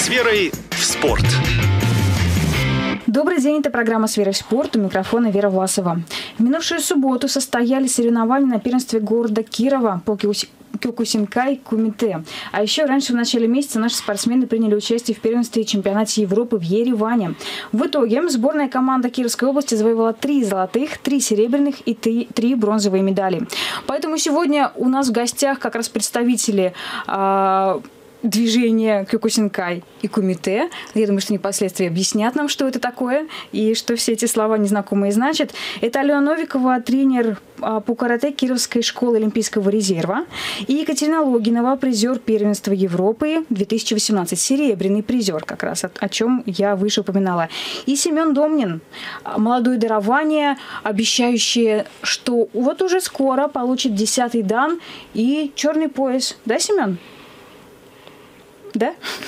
С верой в спорт. Добрый день, это программа «С верой в спорт», у микрофона Вера Власова. В минувшую субботу состоялись соревнования на первенстве города Кирова по Кёкусинкай кумите. А еще раньше, в начале месяца, наши спортсмены приняли участие в первенстве и чемпионате Европы в Ереване. В итоге сборная команда Кировской области завоевала 3 золотых, 3 серебряных и 3 бронзовые медали. Поэтому сегодня у нас в гостях как раз представители движения Кёкусинкай и кумите. Я думаю, что они впоследствии объяснят нам, что это такое и что все эти слова незнакомые значат. Это Алена Новикова, тренер по карате Кировской школы Олимпийского резерва, и Екатерина Логинова, призер первенства Европы 2018, серебряный призер, как раз о чем я выше упоминала. И Семен Домнин, молодое дарование, обещающее, что вот уже скоро получит 10-й дан и черный пояс. Да, Семен? Да?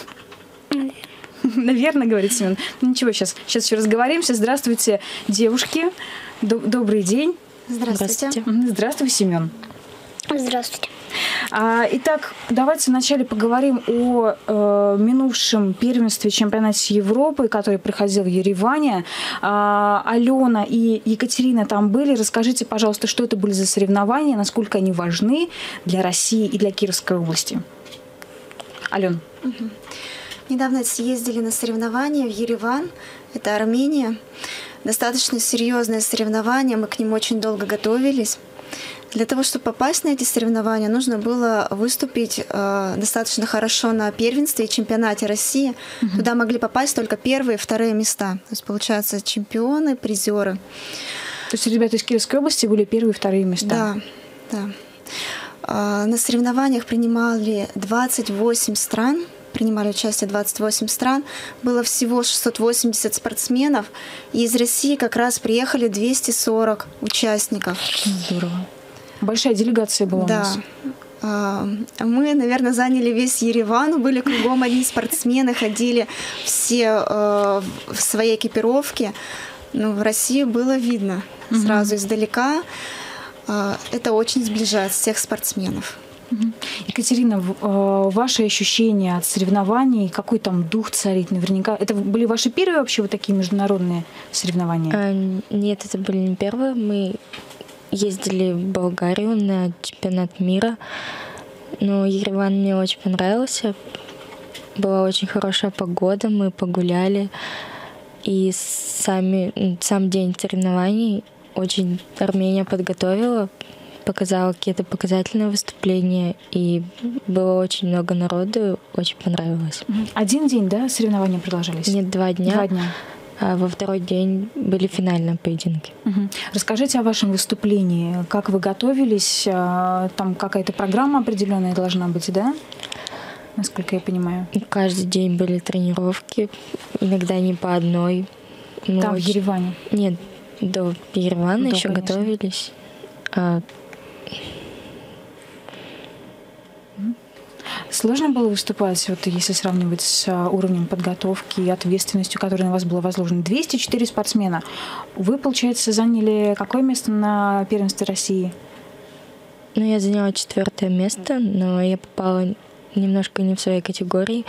Наверное, говорит Семен. Ничего, сейчас еще разговоримся. Здравствуйте, девушки. Добрый день. Здравствуйте. Здравствуй, Семен. Здравствуйте. Итак, давайте вначале поговорим о минувшем первенстве чемпионате Европы, который проходил в Ереване. Алена и Екатерина там были. Расскажите, пожалуйста, что это были за соревнования, насколько они важны для России и для Кировской области. Ален. Недавно съездили на соревнования в Ереван, это Армения. Достаточно серьезное соревнование, мы к ним очень долго готовились. Для того, чтобы попасть на эти соревнования, нужно было выступить достаточно хорошо на первенстве и чемпионате России. Туда могли попасть только первые и вторые места. То есть, получается, чемпионы, призеры. То есть ребята из Кировской области были первые и вторые места? Да. На соревнованиях принимали 28 стран, принимали участие 28 стран. Было всего 680 спортсменов, и из России как раз приехали 240 участников. Здорово. Большая делегация была у нас. Мы, наверное, заняли весь Ереван, были кругом одни спортсмены, ходили все в своей экипировке. Но в России было видно сразу издалека. Это очень сближает всех спортсменов. Екатерина, ваши ощущения от соревнований, какой там дух царит наверняка? Это были ваши первые вообще вот такие международные соревнования? Нет, это были не первые. Мы ездили в Болгарию на чемпионат мира. Но Ереван мне очень понравился. Была очень хорошая погода, мы погуляли. И сам день соревнований очень Армения подготовила, показала какие-то показательные выступления, и было очень много народу, очень понравилось. Один день, да, соревнования продолжались? Нет, 2 дня. 2 дня. А во второй день были финальные поединки. Расскажите о вашем выступлении. Как вы готовились? Там какая-то программа определенная должна быть, да? Насколько я понимаю. Каждый день были тренировки, иногда не по одной. Там, в Ереване? Нет, до Еревана еще готовились. Сложно было выступать, вот если сравнивать с уровнем подготовки и ответственностью, которая на вас была возложена? 204 спортсмена. Вы, получается, заняли какое место на первенстве России? Я заняла 4-е место, но я попала немножко не в своей категории.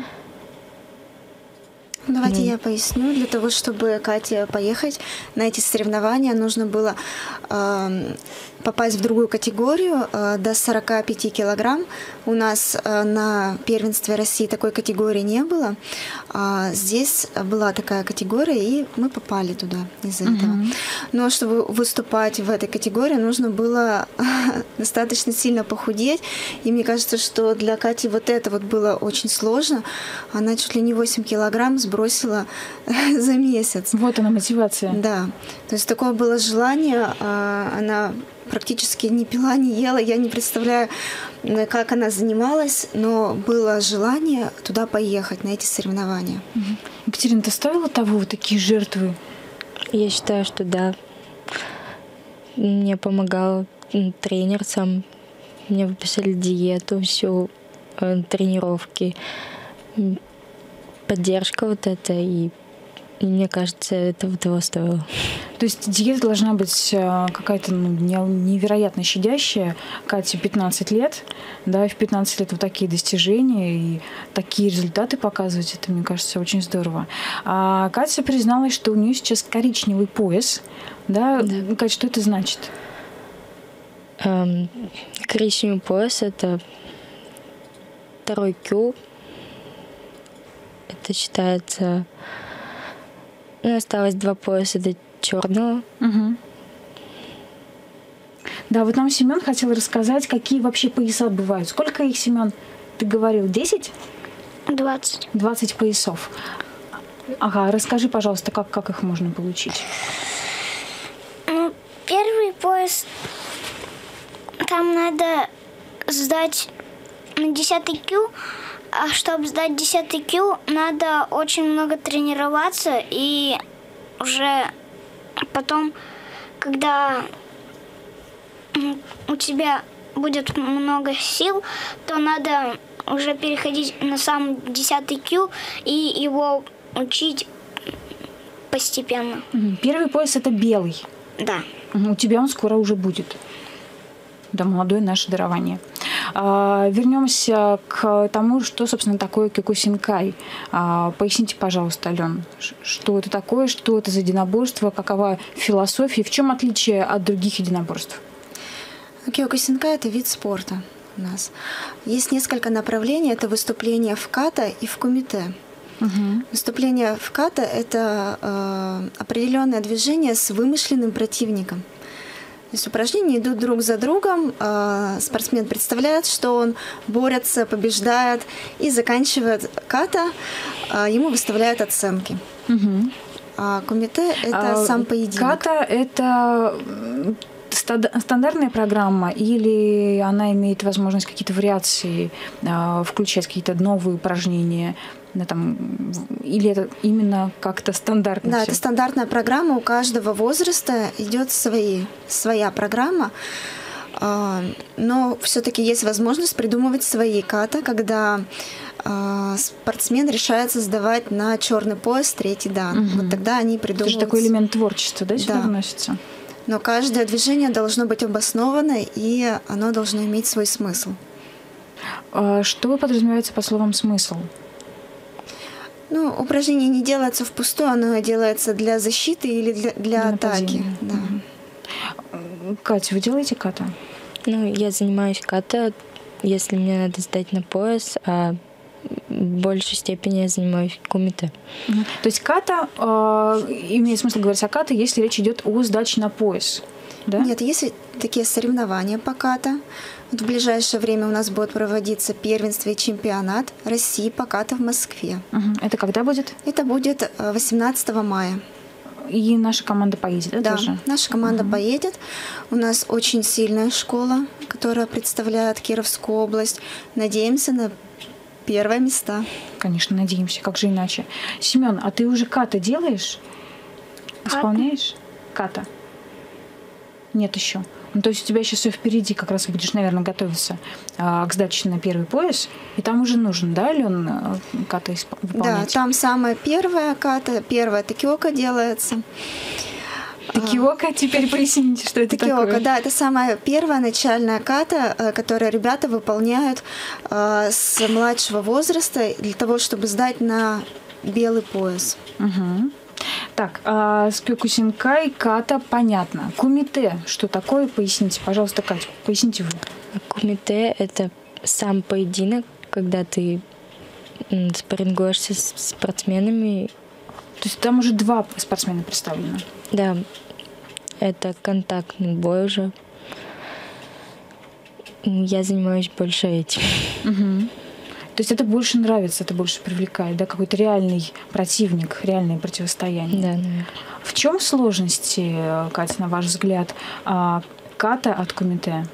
Давайте я поясню. Для того, чтобы Кате поехать на эти соревнования, нужно было попасть в другую категорию до 45 килограмм. У нас на первенстве России такой категории не было. Здесь была такая категория, и мы попали туда из-за этого. Но чтобы выступать в этой категории, нужно было достаточно сильно похудеть. И мне кажется, что для Кати вот это вот было очень сложно. Она чуть ли не 8 килограмм сбросила за месяц. Вот она мотивация. Да. То есть такое было желание. Она практически не пила, не ела. Я не представляю, как она занималась, но было желание туда поехать, на эти соревнования. Екатерина, ты ставила того вот такие жертвы? Я считаю, что да. Мне помогал тренер сам. Мне выписали диету, всю, тренировки, поддержка вот эта. И И мне кажется, это того стоило. То есть диета должна быть какая-то невероятно щадящая. Кате 15 лет, да, и в 15 лет вот такие достижения и такие результаты показывать, это, мне кажется, очень здорово. А Катя призналась, что у нее сейчас коричневый пояс. Да? Да. Катя, что это значит? Коричневый пояс — это 2-й кю. Это считается... осталось 2 пояса до черного. Угу. Да, вот нам Семен хотел рассказать, какие вообще пояса бывают. Сколько их, Семен, ты говорил? 10? 20. 20 поясов. Ага, расскажи, пожалуйста, как их можно получить? Ну, первый пояс, там надо сдать на 10-й кю, а чтобы сдать 10-й кю, надо очень много тренироваться, и уже потом, когда у тебя будет много сил, то надо уже переходить на сам 10-й кю и его учить постепенно. Первый пояс — это белый. Да. У тебя он скоро уже будет. Да, молодое наше дарование. Вернемся к тому, что, собственно, такое кёкусинкай. Поясните, пожалуйста, Ален, что это такое, что это за единоборство, какова философия, в чем отличие от других единоборств? Кёкусинкай — это вид спорта у нас. Есть несколько направлений. Это выступление в ката и в кумите. Угу. Выступление в ката — это определенное движение с вымышленным противником. То есть упражнения идут друг за другом, спортсмен представляет, что он борется, побеждает, и заканчивает ката, ему выставляют оценки. Угу. А кумите — это сам поединок. Ката — это стандартная программа или она имеет возможность какие-то вариации включать, какие-то новые упражнения? Или это именно как-то стандартно? Да, всё? это стандартная программа. У каждого возраста идет своя программа. Но все-таки есть возможность придумывать свои ката, когда спортсмен решается сдавать на черный пояс 3-й дан. Угу. Вот тогда они придумывают. Это же такой элемент творчества, да, сюда вносится? Но каждое движение должно быть обосновано, и оно должно иметь свой смысл. Что подразумевается под словом «смысл»? Ну, упражнение не делается впустую, оно делается для защиты или для атаки. Да. Катя, вы делаете ката? Ну, я занимаюсь ката, если мне надо сдать на пояс, а в большей степени я занимаюсь кумите. То есть ката, имеет смысл говорить о ката, если речь идет о сдаче на пояс? Да? Нет, есть такие соревнования по ката. Вот в ближайшее время у нас будет проводиться первенство и чемпионат России по ката в Москве. Это когда будет? Это будет 18 мая. И наша команда поедет, да? Тоже? Наша команда поедет. У нас очень сильная школа, которая представляет Кировскую область. Надеемся на первые места. Конечно, надеемся, как же иначе. Семен, а ты уже ката делаешь? Исполняешь? Ката? Нет еще. Ну, то есть у тебя сейчас все впереди, как раз будешь, наверное, готовиться к сдаче на первый пояс. И там уже нужен, да, Ален, ката выполнять? Да, там самая первая ката, первая такиока делается. Такиока, теперь поясните, что это такое. Такиока, да, это самая первая начальная ката, которую ребята выполняют с младшего возраста для того, чтобы сдать на белый пояс. Угу. Так, с кёкусинкай, ката, понятно. Кумите, что такое? Поясните, пожалуйста, Катя, поясните вы. Кумите — это сам поединок, когда ты спаррингуешься с спортсменами. То есть там уже 2 спортсмена представлены? Да, это контактный бой уже. Я занимаюсь больше этим. Угу. То есть это больше нравится, это больше привлекает, да, какой-то реальный противник, реальное противостояние. Да, наверное. В чем сложности, Катя, на ваш взгляд, ката от кумите?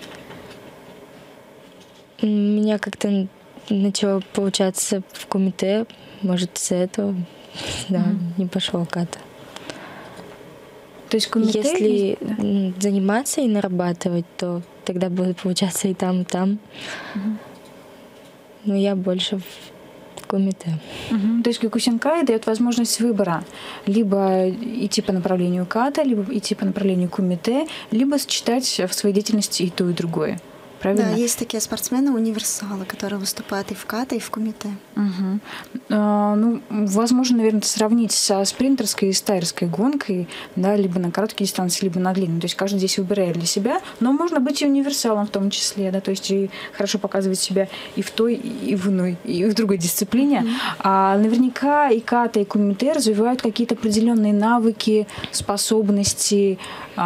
У меня как-то начало получаться в кумите, может, из-за этого, да, не пошло ката. То есть кумите... Если заниматься и нарабатывать, то тогда будет получаться и там, и там. Но я больше в кумите. То есть Кёкусинкай дает возможность выбора. Либо идти по направлению ката, либо идти по направлению кумите, либо сочетать в своей деятельности и то, и другое. Правильно? Да, есть такие спортсмены-универсалы, которые выступают и в ката, и в кумите. Ну, возможно, наверное, это сравнить со спринтерской и стайерской гонкой, да, либо на короткие дистанции, либо на длинные. То есть каждый здесь выбирает для себя, но можно быть и универсалом в том числе, да, то есть и хорошо показывать себя и в той, и в иной, и в другой дисциплине. А наверняка и ката, и кумите развивают какие-то определенные навыки, способности.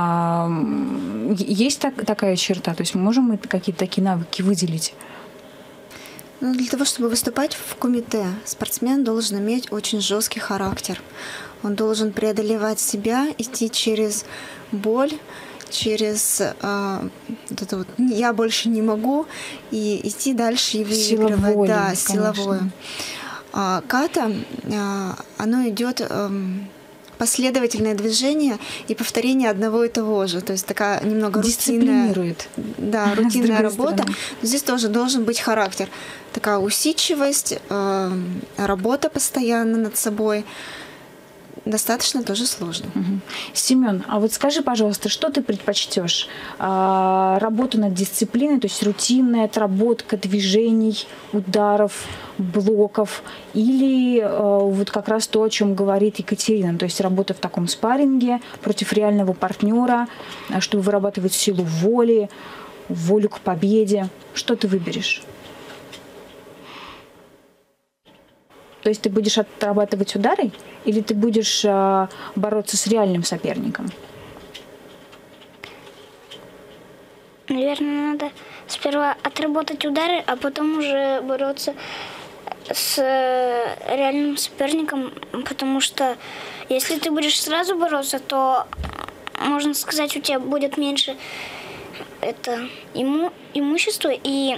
Есть такая черта? То есть можем мы какие-то такие навыки выделить? Ну, для того, чтобы выступать в кумите, спортсмен должен иметь очень жесткий характер. Он должен преодолевать себя, идти через боль, через вот это вот «я больше не могу», и идти дальше и выигрывать. Сила воли, да, конечно. силовое. Ката, оно идет последовательное движение и повторение одного и того же. То есть такая немного рутинная, да, рутинная работа. Но здесь тоже должен быть характер. Такая усидчивость, работа постоянно над собой. Достаточно тоже сложно. Семен, а вот скажи, пожалуйста, что ты предпочтешь? Работу над дисциплиной, то есть рутинная отработка движений, ударов, блоков, или вот как раз то, о чем говорит Екатерина, то есть работа в таком спарринге против реального партнера, чтобы вырабатывать силу воли, волю к победе. Что ты выберешь? То есть ты будешь отрабатывать удары, или ты будешь бороться с реальным соперником? Наверное, надо сперва отработать удары, а потом уже бороться с реальным соперником, потому что если ты будешь сразу бороться, то, можно сказать, у тебя будет меньше имущества и...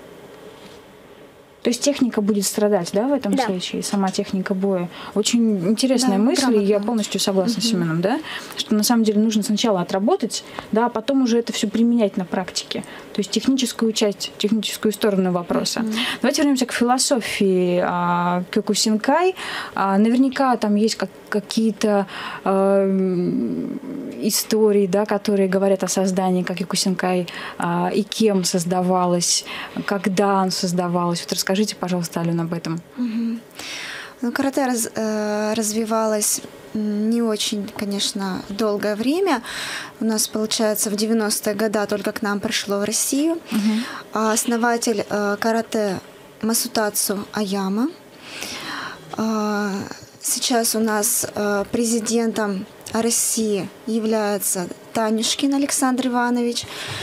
То есть техника будет страдать, да, в этом случае, сама техника боя. Очень интересная мысль, и я полностью согласна с Семеном, да, что на самом деле нужно сначала отработать, да, а потом уже это все применять на практике. То есть техническую часть, техническую сторону вопроса. Давайте вернемся к философии Кёкусинкай. Наверняка там есть какие-то истории, да, которые говорят о создании Кёкусинкай, и кем создавалось, когда он создавалось. Вот расскажите, пожалуйста, Алена, об этом. Ну, карате развивалось не очень, конечно, долгое время. У нас, получается, в 90-е годы только к нам пришло в Россию. Основатель карате Масутацу Аяма. Сейчас у нас президентом России является Танюшкин Александр Иванович.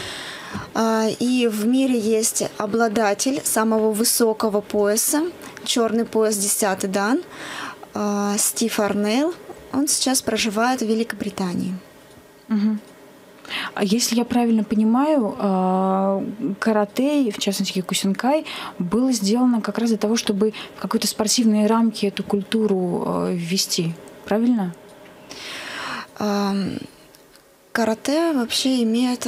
И в мире есть обладатель самого высокого пояса, черный пояс 10-й дан, Стив Арнелл. Он сейчас проживает в Великобритании. А если я правильно понимаю, карате, в частности Кёкусинкай, было сделано как раз для того, чтобы в какой-то спортивные рамки эту культуру ввести. Правильно? Карате вообще имеет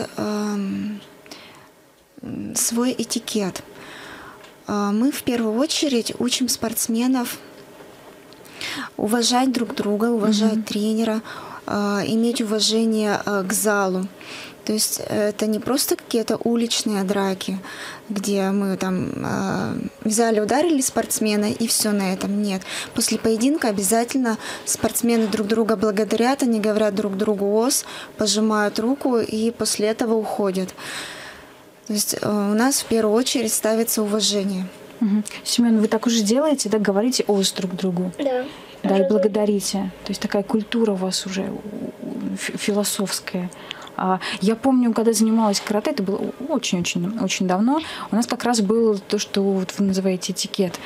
свой этикет. Мы в первую очередь учим спортсменов уважать друг друга, уважать тренера, иметь уважение к залу. То есть это не просто какие-то уличные драки, где мы там взяли, ударили спортсмена и все на этом. Нет. После поединка обязательно спортсмены друг друга благодарят, они говорят друг другу «ос», пожимают руку и после этого уходят. То есть у нас в первую очередь ставится уважение. Семен, вы так уже делаете, да, говорите «ос» друг другу? Да. Да, и благодарите. То есть такая культура у вас уже философская. Я помню, когда занималась карате, это было очень давно, у нас как раз было то, что вот вы называете этикет.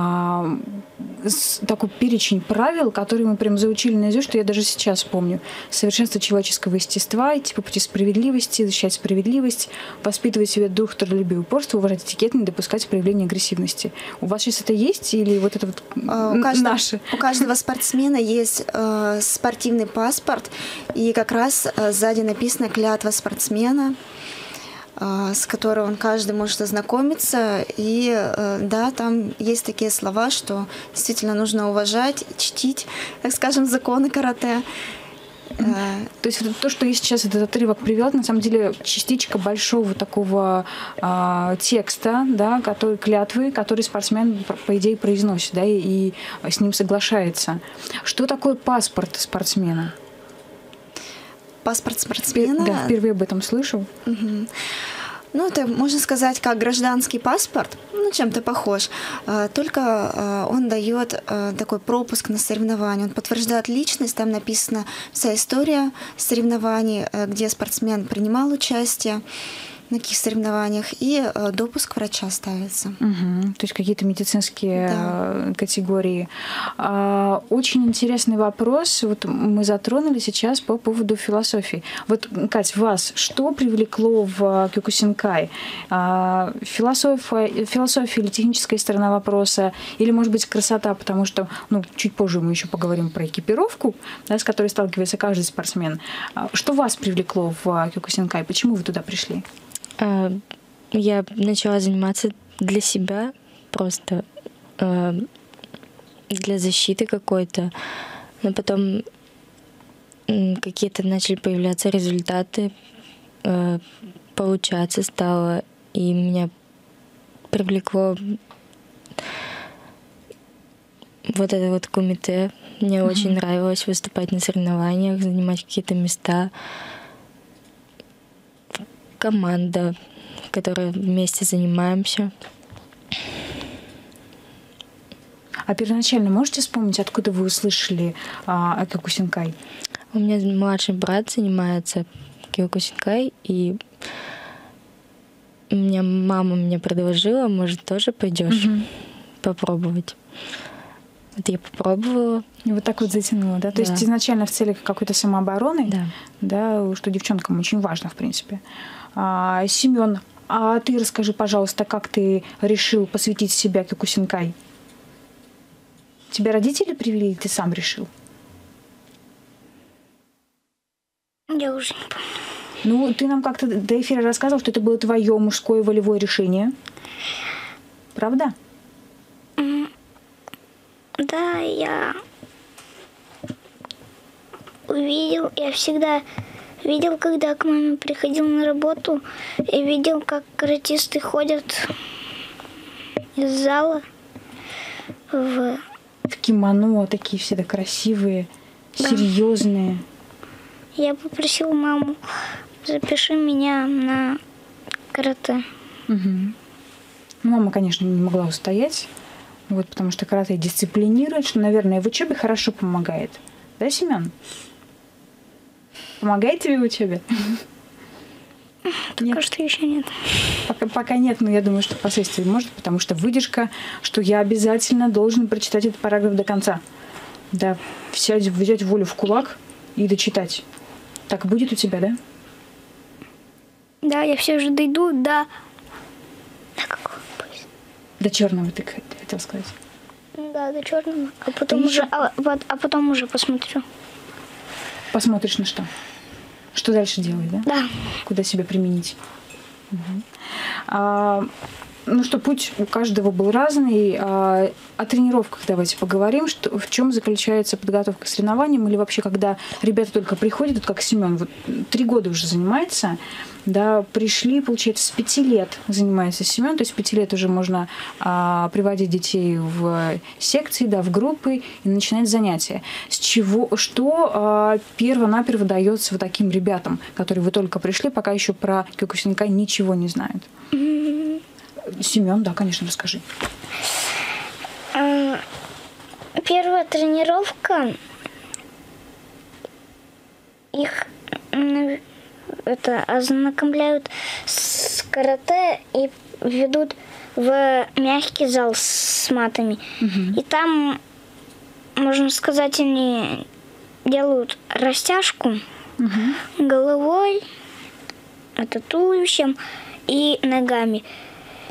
Такой перечень правил, которые мы прям заучили наизусть, что я даже сейчас помню. Совершенство человеческого естества, идти по пути справедливости, защищать справедливость, воспитывать в себе дух трудолюбия и упорства, уважать этикет, не допускать проявления агрессивности. У вас сейчас это есть или вот это вот наше? У каждого спортсмена есть спортивный паспорт, и как раз сзади написано клятва спортсмена. с которой каждый может ознакомиться. И да, там есть такие слова, что действительно нужно уважать, чтить, так скажем, законы карате. То есть то, что я сейчас этот отрывок привел, на самом деле частичка большого такого текста, да, клятвы, который спортсмен, по идее, произносит, да, и с ним соглашается. Что такое паспорт спортсмена? Паспорт спортсмена? Да, впервые об этом слышу. Угу. Ну, это, можно сказать, как гражданский паспорт, чем-то похож, только он дает такой пропуск на соревнования, он подтверждает личность, там написана вся история соревнований, где спортсмен принимал участие, на каких соревнованиях, и допуск врача ставится. Угу. То есть какие-то медицинские категории. Очень интересный вопрос. Вот мы затронули сейчас по поводу философии. Вот, Кать, вас что привлекло в Кёкусинкай? Философия или техническая сторона вопроса? Или, может быть, красота? Потому что, чуть позже мы еще поговорим про экипировку, да, с которой сталкивается каждый спортсмен. Что вас привлекло в Кёкусинкай? Почему вы туда пришли? Я начала заниматься для себя, просто для защиты какой-то. Но потом какие-то начали появляться результаты, получаться стало, и меня привлекло вот это вот кумите. Мне очень нравилось выступать на соревнованиях, занимать какие-то места. Команда, в которой вместе занимаемся. А первоначально можете вспомнить, откуда вы услышали о Кёкусинкай? У меня младший брат занимается Кёкусинкай, и мама мне предложила, может, тоже пойдешь попробовать. Вот я попробовала. И вот так вот затянула, да? То есть изначально в целях какой-то самообороны, да, что девчонкам очень важно, в принципе. Семён, а ты расскажи, пожалуйста, как ты решил посвятить себя Кёкусинкай? Тебя родители привели, или ты сам решил? Я уже не помню. Ты нам как-то до эфира рассказывал, что это было твое мужское волевое решение. Правда? Да, я всегда видел, когда к маме приходил на работу, и видел, как каратисты ходят из зала в кимоно, такие все красивые, серьезные. Я попросила маму, запиши меня на карате. Угу. Мама, конечно, не могла устоять, потому что карате дисциплинирует, что, наверное, в учебе хорошо помогает. Да, Семён? Помогает тебе в учебе? Пока что еще нет. Пока нет, но я думаю, что впоследствии может, потому что выдержка, что я обязательно должен прочитать этот параграф до конца. Да, взять волю в кулак и дочитать. Так будет у тебя, да? Да, я все же дойду до какого? До черного, ты хотел сказать. Да, до черного. А потом уже посмотрю. Посмотришь на что? Что дальше делать, да? Да. Куда себя применить? Угу. Путь у каждого был разный. О тренировках давайте поговорим. В чем заключается подготовка к соревнованиям? Или вообще, когда ребята только приходят, как Семён, 3 года уже занимается, да, пришли, получается, с 5 лет занимается Семён, то есть с 5 лет уже можно приводить детей в секции, да, в группы и начинать занятия. Что перво-наперво дается таким ребятам, которые вы только пришли, пока еще про Кёкусинкай ничего не знают? Семён, да, конечно, расскажи. Первая тренировка, их ознакомляют с карате и ведут в мягкий зал с матами. И там, можно сказать, они делают растяжку головой, туловищем и ногами.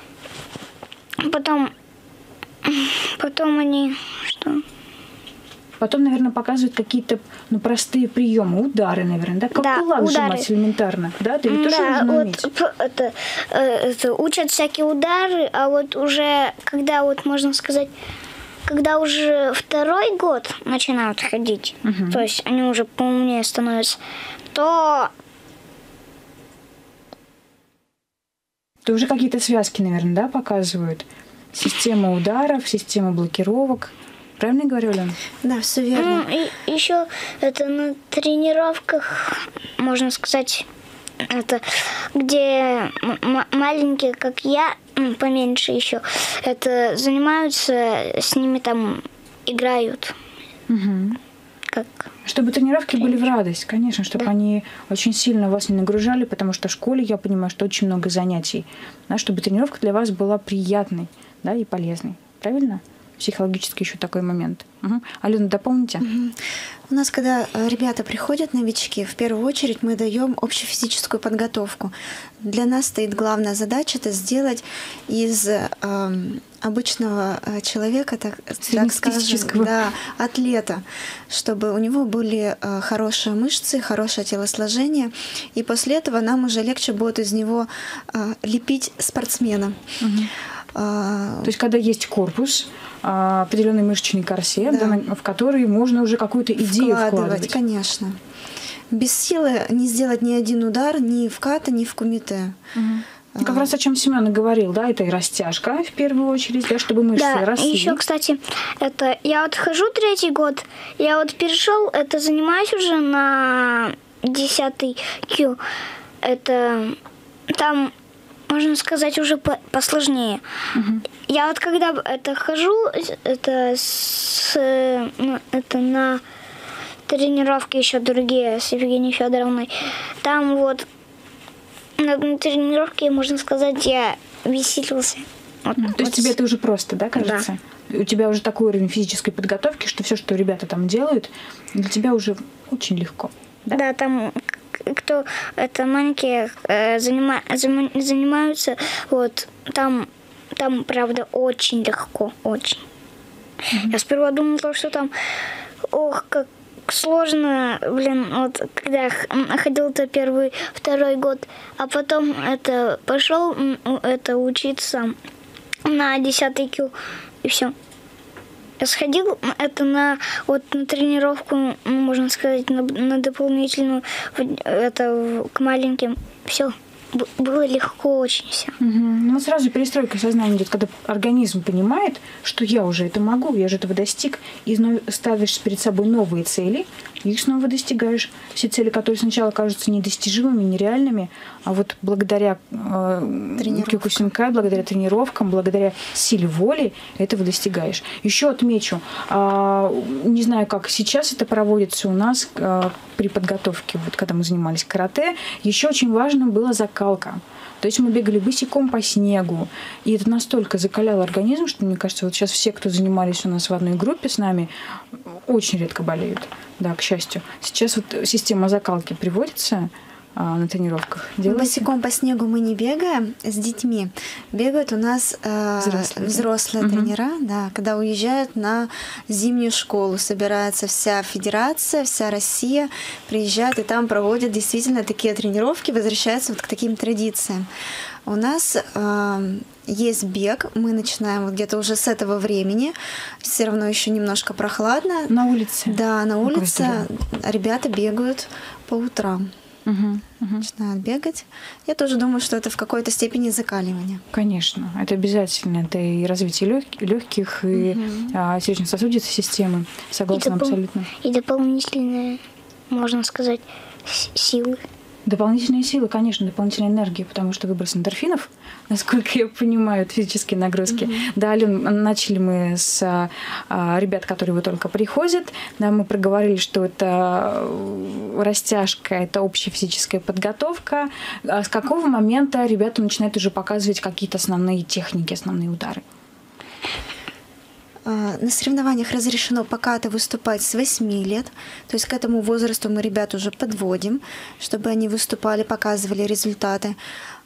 Потом они что? Потом, наверное, показывают какие-то простые приемы, удары, наверное, да? Как Да, кулак удары. сжимать элементарно, да? Ты ведь тоже Да, нужно вот уметь. это учат всякие удары, а вот уже, когда вот можно сказать, когда уже второй год начинают ходить, то есть они уже поумнее становятся, то уже какие-то связки, наверное, да, показывают? Система ударов, система блокировок. Правильно я говорю, Лен? Да, все верно. и еще это на тренировках, можно сказать, это где маленькие, как я, поменьше еще, это занимаются, с ними там играют. Как? Чтобы тренировки были в радость, конечно, чтобы они очень сильно вас не нагружали, потому что в школе, я понимаю, что очень много занятий, да, чтобы тренировка для вас была приятной, да, и полезной. Правильно? Психологически еще такой момент. Алена, дополните? У нас, когда ребята приходят, новички, в первую очередь мы даем общефизическую подготовку. Для нас стоит главная задача — это сделать из обычного человека, так скажем, да, атлета, чтобы у него были хорошие мышцы, хорошее телосложение, и после этого нам уже легче будет из него лепить спортсмена. То есть, когда есть корпус, определенный мышечный корсет, Да. да, в который можно уже какую-то идею вкладывать. Конечно. Без силы не сделать ни один удар ни в ката, ни в кумите. И как раз о чем Семен и говорил, да, это и растяжка в первую очередь, да, чтобы мышцы Да, росли. и еще, кстати, это я вот хожу 3-й год, я вот перешел, это занимаюсь уже на 10-й Q. Это там, можно сказать, уже посложнее. Я вот когда это хожу, это на тренировки еще другие с Евгенией Федоровной. Там вот на тренировке, можно сказать, я веселился. Вот, То есть тебе это уже просто, да, кажется? Да. У тебя уже такой уровень физической подготовки, что все, что ребята там делают, для тебя уже очень легко. Да, да, там кто это маленькие занимаются, вот там, правда, очень легко, очень. Я сперва думала, что там, как сложно, вот когда я ходил-то 1-й, 2-й год, а потом это пошел это учиться на 10-й Q, и все. Я сходил на тренировку, можно сказать, на дополнительную, к маленьким. Все. Было легко очень все. Ну, сразу перестройка сознания идет, когда организм понимает, что я уже это могу, я же этого достиг, и ставишь перед собой новые цели, и их снова достигаешь. Все цели, которые сначала кажутся недостижимыми, нереальными, а вот благодаря Кёкусинкай, благодаря тренировкам, благодаря силе воли этого достигаешь. Еще отмечу, не знаю, как сейчас это проводится у нас при подготовке, вот когда мы занимались карате, еще очень важно было закалка. То есть мы бегали босиком по снегу, и это настолько закаляло организм, что, мне кажется, вот сейчас все, кто занимались у нас в одной группе с нами, очень редко болеют, да, к счастью. Сейчас вот система закалки приводится на тренировках. Делаете? Босиком по снегу мы не бегаем, с детьми. Бегают у нас взрослые тренера, да, когда уезжают на зимнюю школу, собирается вся федерация, вся Россия, приезжают и там проводят действительно такие тренировки, возвращаются вот к таким традициям. У нас есть бег, мы начинаем вот где-то уже с этого времени, все равно еще немножко прохладно. На улице? Да, на улице ребята бегают по утрам. Начинают бегать. Я тоже думаю, что это в какой-то степени закаливание. Конечно, это обязательно. Это и развитие легких, и сердечно-сосудистой системы. Согласна абсолютно. И дополнительные, можно сказать, силы. Дополнительные силы, конечно, дополнительная энергия, потому что выброс эндорфинов, насколько я понимаю, это физические нагрузки. Да, Ален, начали мы с ребят, которые вот только приходят. Да, мы проговорили, что это растяжка, это общая физическая подготовка. А с какого момента ребята начинают уже показывать какие-то основные техники, основные удары? На соревнованиях разрешено пока-то выступать с 8 лет. То есть к этому возрасту мы ребят уже подводим, чтобы они выступали, показывали результаты.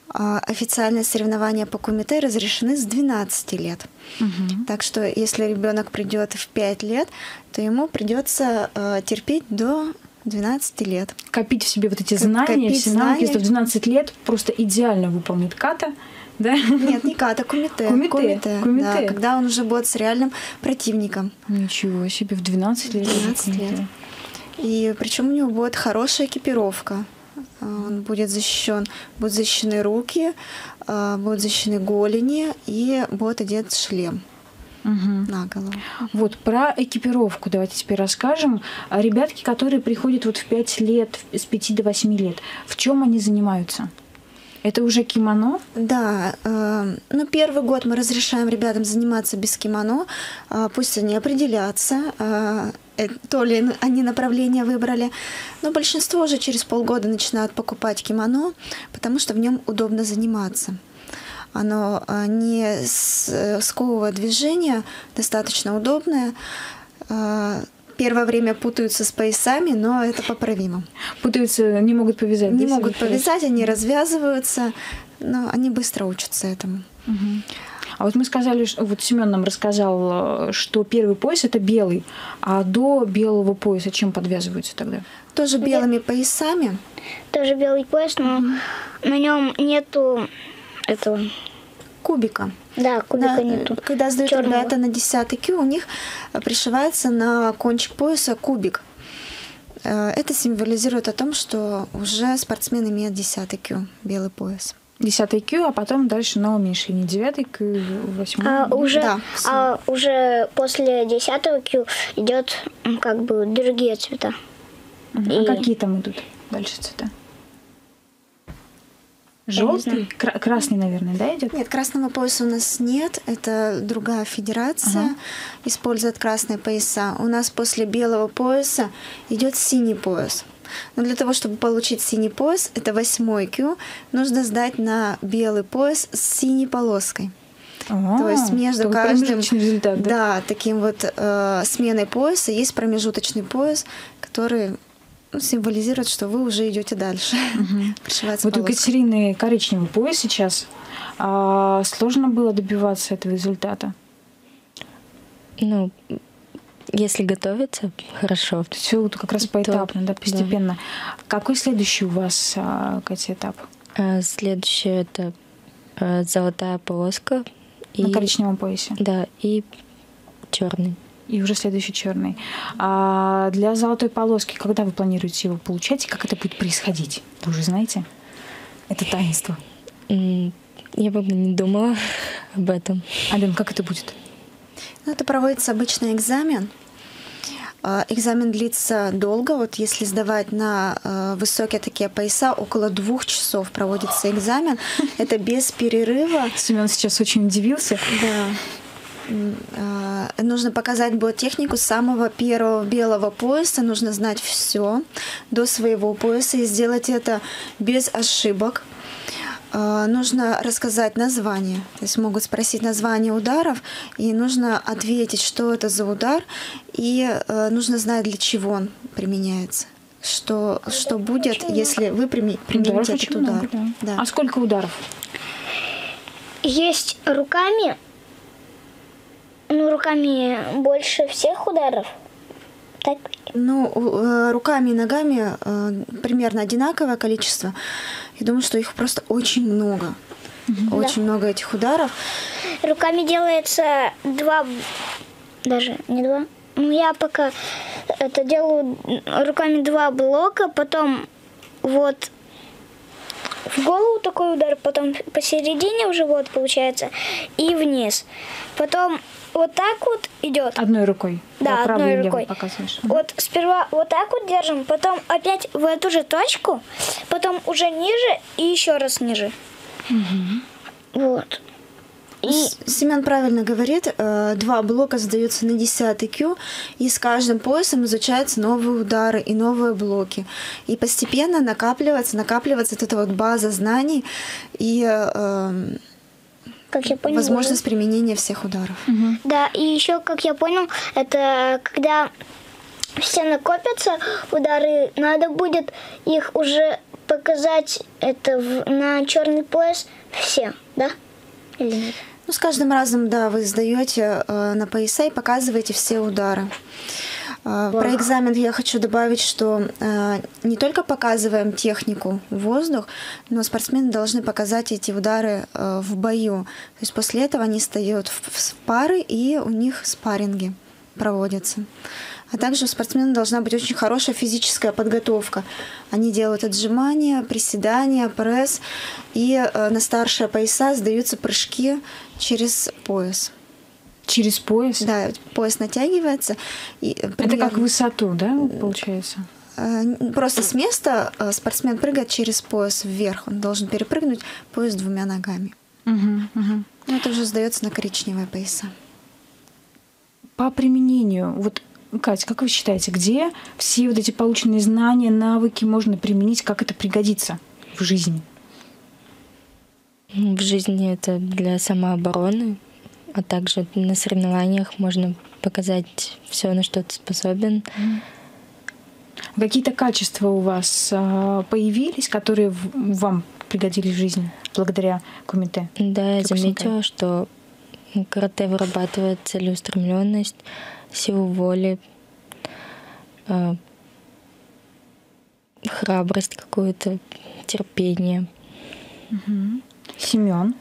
официальные соревнования по кумите разрешены с 12 лет. Так что если ребенок придет в 5 лет, то ему придется терпеть до 12 лет. Копить в себе вот эти знания, все навыки, что в 12 лет просто идеально выполнит ката, да? Нет, не ката, кумите. Кумите. Да, когда он уже будет с реальным противником. Ничего себе, в 12 лет. 12 лет. И причем у него будет хорошая экипировка. Он будет защищен, будут защищены руки, будут защищены голени и будет одет шлем на голову. Вот про экипировку давайте теперь расскажем. Ребятки, которые приходят вот в 5 лет, с 5 до 8 лет, в чем они занимаются? Это уже кимоно? Да, ну первый год мы разрешаем ребятам заниматься без кимоно, пусть они определятся, то ли они направление выбрали, но большинство уже через полгода начинают покупать кимоно, потому что в нем удобно заниматься. Оно не сковывает движение, достаточно удобное. Первое время путаются с поясами, но это поправимо. Путаются, не могут повязать? Не могут повязать, они развязываются, но они быстро учатся этому. А вот мы сказали, что вот Семен нам рассказал, что первый пояс это белый, а до белого пояса чем подвязываются тогда? Тоже белыми поясами. Тоже белый пояс, но на нем нету этого кубика. Да, кубика нету. Когда сдают ребята на 10 Q, у них пришивается на кончик пояса кубик. Это символизирует о том, что уже спортсмен имеет 10 Q, белый пояс. 10 Q, а потом дальше на уменьшение. 9 Q, 8. Уже после 10 Q идет как бы другие цвета. А какие там идут дальше цвета? Желтый? Красный, наверное, да, идет? Нет, красного пояса у нас нет. Это другая федерация использует красные пояса. У нас после белого пояса идет синий пояс. Но для того, чтобы получить синий пояс, это 8 Q, нужно сдать на белый пояс с синей полоской. То есть между каждым результат, да, таким вот сменой пояса есть промежуточный пояс, который символизирует, что вы уже идете дальше. Вот у Катерины коричневый пояс сейчас. Сложно было добиваться этого результата? Ну, если готовиться, хорошо. Все как раз поэтапно, да, постепенно. Да. Какой следующий у вас, Катя, этап? Следующий это золотая полоска. На коричневом поясе? Да, и черный. И уже следующий черный. А для золотой полоски, когда вы планируете его получать, и как это будет происходить? Вы уже знаете? Это таинство. Я бы не думала об этом. Ален, как это будет? Ну, это проводится обычный экзамен. Экзамен длится долго. Вот если сдавать на высокие такие пояса, около 2 часов проводится экзамен. Это без перерыва. Семен сейчас очень удивился. Да. Нужно показать будет технику с самого первого белого пояса. Нужно знать все до своего пояса и сделать это без ошибок. Нужно рассказать название. То есть могут спросить название ударов, и нужно ответить, что это за удар, и нужно знать, для чего он применяется. Что будет, если вы примените этот удар. Много, да. Да. А сколько ударов? Есть руками. Ну, руками больше всех ударов. Так? Ну, руками и ногами примерно одинаковое количество. Я думаю, что их просто очень много. Очень много этих ударов. Руками делается 2, даже не 2. Ну, я пока это делаю руками 2 блока, потом вот в голову такой удар, потом посередине уже вот получается, и вниз. Потом вот так вот идет. Одной рукой? Да, одной рукой. Показываешь. Вот сперва вот так вот держим, потом опять в эту же точку, потом уже ниже и еще раз ниже. Вот. И Семен правильно говорит, 2 блока сдаются на 10 Q, и с каждым поясом изучаются новые удары и новые блоки. И постепенно накапливается вот эта вот база знаний и как я понял, возможность применения всех ударов. Да, и еще, как я понял, это когда все накопятся удары, надо будет их уже показать это на черный пояс все, да? Или нет? Ну, с каждым разом, да, вы сдаете на пояса и показываете все удары. Про экзамен я хочу добавить, что не только показываем технику в воздух, но спортсмены должны показать эти удары в бою. То есть после этого они встают в пары, и у них спарринги проводятся. А также у спортсмена должна быть очень хорошая физическая подготовка. Они делают отжимания, приседания, пресс, и на старшие пояса сдаются прыжки через пояс. Через пояс? Да, пояс натягивается. И это как высоту, да, получается? Просто с места спортсмен прыгает через пояс вверх. Он должен перепрыгнуть пояс 2 ногами. Но это уже сдается на коричневые пояса. По применению, вот, Катя, как вы считаете, где все вот эти полученные знания, навыки можно применить, как это пригодится в жизни? В жизни это для самообороны, а также на соревнованиях можно показать все, на что ты способен. Какие-то качества у вас появились, которые вам пригодились в жизни благодаря кумите? Да, я заметила, что карате вырабатывает целеустремленность, силу воли, храбрость какую-то, терпение. Семен?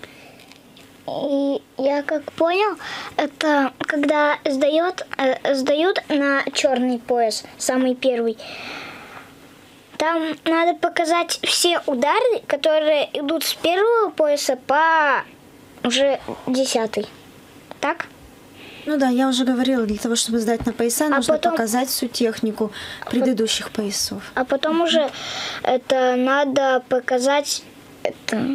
И я как понял, это когда сдают на черный пояс, самый первый. Там надо показать все удары, которые идут с первого пояса по уже 10-й. Так? Ну да, я уже говорила, для того, чтобы сдать на пояса, нужно показать всю технику предыдущих поясов. А потом уже это надо показать это.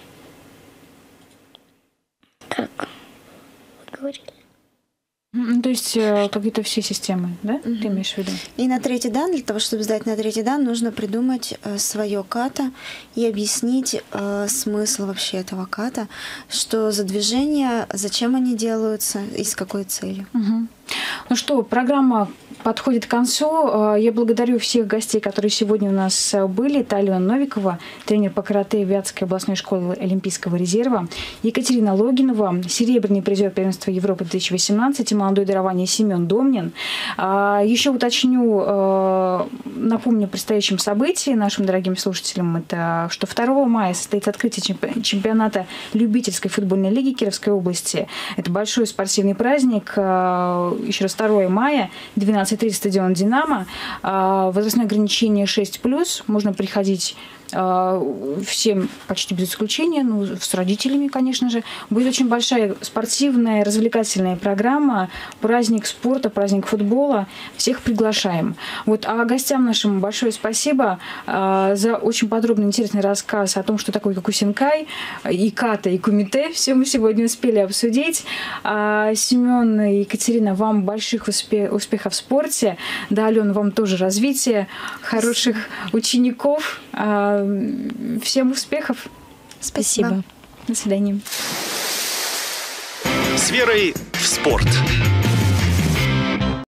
Как вы говорили? То есть какие-то все системы, да? Ты имеешь в виду? И на 3-й дан, для того, чтобы сдать на 3-й дан, нужно придумать свое ката и объяснить смысл вообще этого ката, что за движения, зачем они делаются и с какой целью. Ну что, программа подходит к концу. Я благодарю всех гостей, которые сегодня у нас были. Это Алена Новикова, тренер по карате Вятской областной школы Олимпийского резерва, Екатерина Логинова, серебряный призер первенства Европы 2018 и молодое дарование Семен Домнин. Еще уточню, напомню о предстоящем событии нашим дорогим слушателям. Это что 2 мая состоится открытие чемпионата любительской футбольной лиги Кировской области. Это большой спортивный праздник. Еще раз, 2 мая, 12:30, стадион «Динамо». Возрастное ограничение 6+. Можно приходить всем почти без исключения, ну, с родителями, конечно же. Будет очень большая спортивная, развлекательная программа, праздник спорта, праздник футбола. Всех приглашаем. Вот, а гостям нашим большое спасибо за очень подробный, интересный рассказ о том, что такое кокусинкай, и ката, и кумите. Все мы сегодня успели обсудить. Семен и Екатерина, вам больших успехов в спорте. Да, Алена, вам тоже развития, хороших учеников. Всем успехов. Спасибо. До свидания. С верой в спорт.